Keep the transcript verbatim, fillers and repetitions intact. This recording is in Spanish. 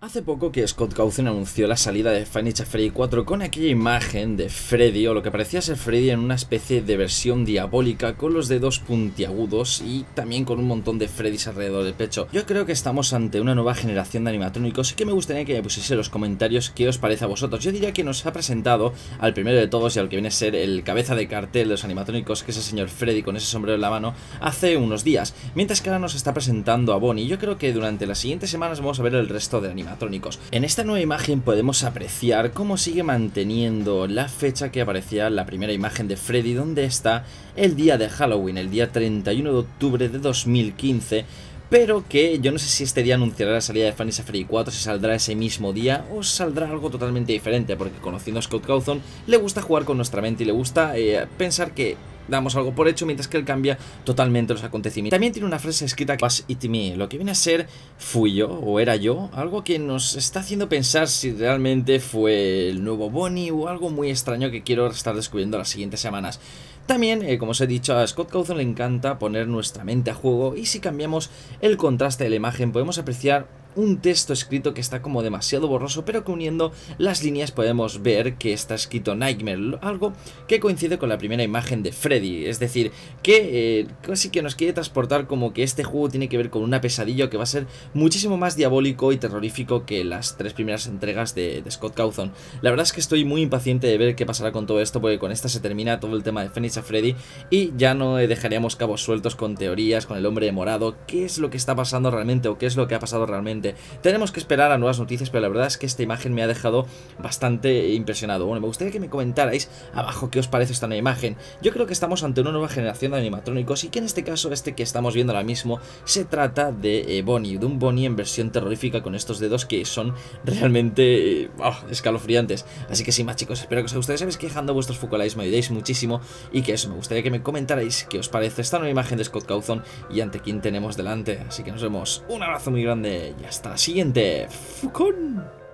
Hace poco que Scott Cawthon anunció la salida de Five Nights at Freddy cuatro con aquella imagen de Freddy, o lo que parecía ser Freddy, en una especie de versión diabólica con los dedos puntiagudos y también con un montón de Freddys alrededor del pecho. Yo creo que estamos ante una nueva generación de animatrónicos y que me gustaría que me pusiese en los comentarios qué os parece a vosotros. Yo diría que nos ha presentado al primero de todos y al que viene a ser el cabeza de cartel de los animatrónicos, que es el señor Freddy con ese sombrero en la mano, hace unos días, mientras que ahora nos está presentando a Bonnie. Yo creo que durante las siguientes semanas vamos a ver el resto de animatrónicos. En esta nueva imagen podemos apreciar cómo sigue manteniendo la fecha que aparecía en la primera imagen de Freddy, donde está el día de Halloween, el día treinta y uno de octubre de dos mil quince. Pero que yo no sé si este día anunciará la salida de Five Nights at Freddy cuatro, si saldrá ese mismo día o saldrá algo totalmente diferente, porque conociendo a Scott Cawthon le gusta jugar con nuestra mente y le gusta eh, pensar que damos algo por hecho, mientras que él cambia totalmente los acontecimientos. También tiene una frase escrita que Was it me, lo que viene a ser fui yo o era yo, algo que nos está haciendo pensar si realmente fue el nuevo Bonnie o algo muy extraño que quiero estar descubriendo las siguientes semanas. También, eh, como os he dicho, a Scott Cawthon le encanta poner nuestra mente a juego, y si cambiamos el contraste de la imagen podemos apreciar un texto escrito que está como demasiado borroso, pero que uniendo las líneas podemos ver que está escrito Nightmare, algo que coincide con la primera imagen de Freddy. Es decir, que eh, casi que nos quiere transportar como que este juego tiene que ver con una pesadilla que va a ser muchísimo más diabólico y terrorífico que las tres primeras entregas de, de Scott Cawthon. La verdad es que estoy muy impaciente de ver qué pasará con todo esto, porque con esta se termina todo el tema de Five Nights at Freddy y ya no dejaríamos cabos sueltos con teorías, con el hombre de morado, qué es lo que está pasando realmente o qué es lo que ha pasado realmente. Tenemos que esperar a nuevas noticias, pero la verdad es que esta imagen me ha dejado bastante impresionado. Bueno, me gustaría que me comentarais abajo qué os parece esta nueva imagen. Yo creo que estamos ante una nueva generación de animatrónicos y que en este caso, este que estamos viendo ahora mismo, se trata de eh, Bonnie, de un Bonnie en versión terrorífica con estos dedos que son realmente eh, oh, escalofriantes. Así que sin más, chicos, espero que os guste. Sabéis que dejando vuestros focalites me ayudéis muchísimo, y que eso, me gustaría que me comentarais qué os parece esta nueva imagen de Scott Cawthon y ante quién tenemos delante. Así que nos vemos, un abrazo muy grande y hasta la siguiente. Fucón.